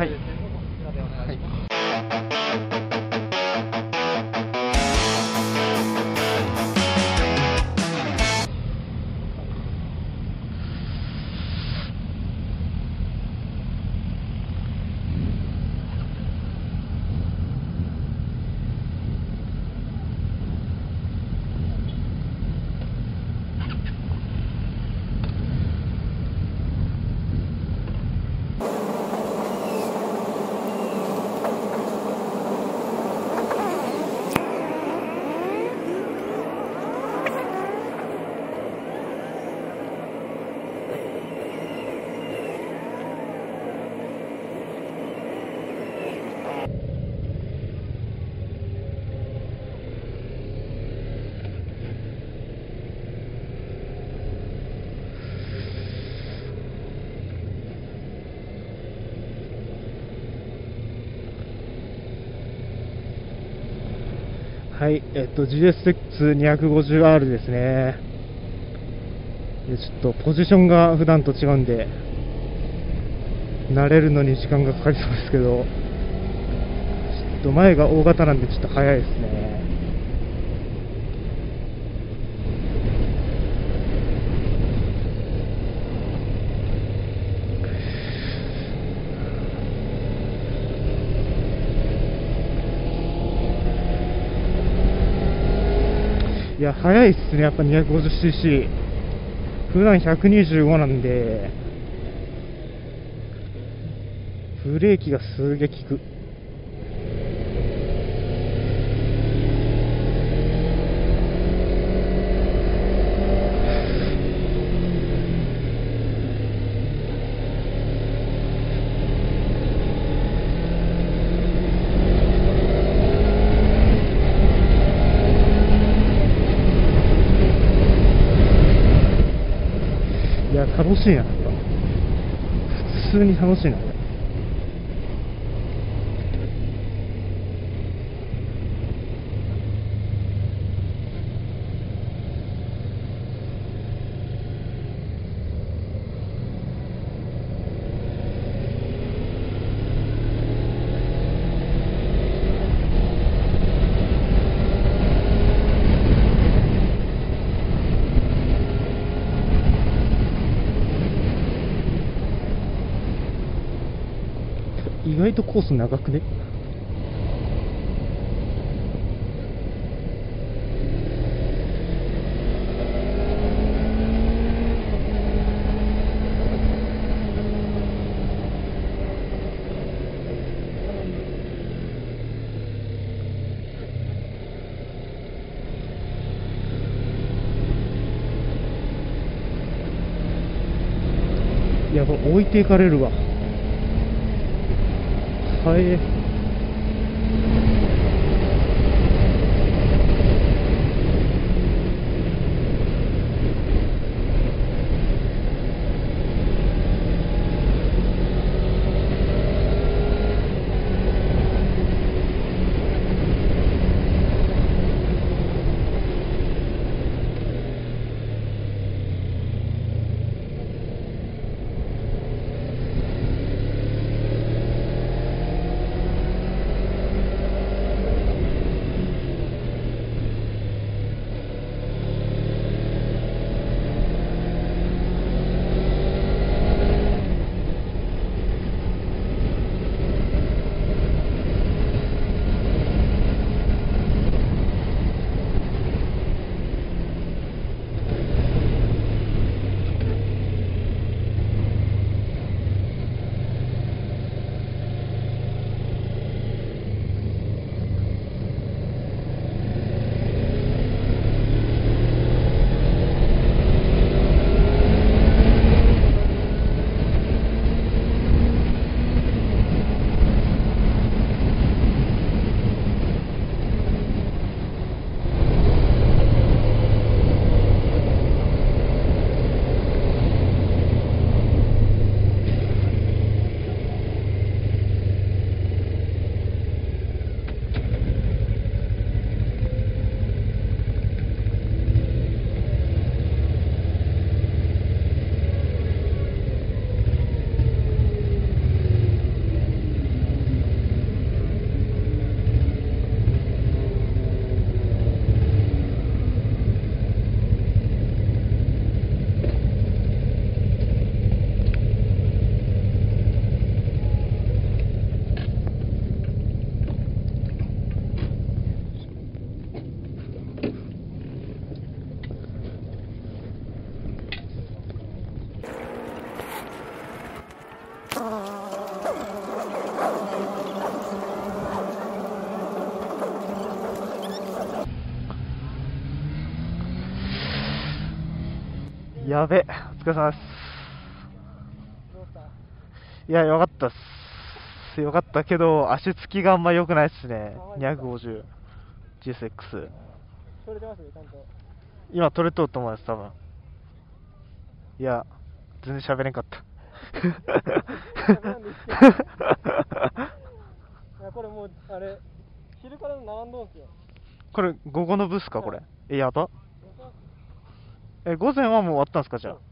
はい。はい、GSX250R ですね。でちょっとポジションが普段と違うんで、慣れるのに時間がかかりそうですけど、ちょっと前が大型なんでちょっと早いですね。いや、速いっすね、やっぱ 250cc。普段125なんで、ブレーキがすげえ効く。いや、楽しいな、やっぱ。普通に楽しいな、これ。意外とコース長くね？やば、置いていかれるわ。はい。 やべ、お疲れ様です。いや、よかったっす。よかったけど、足つきがあんま良くないっすね。250。GSX。 取れてますね、ちゃんと。 今取れとうと思います、多分。いや、全然喋れんかった。 いや、これもう、あれ、昼から並んどんすよ。 これ、午後の部っすか、これ。やば。午前はもう終わったんすか、じゃあ。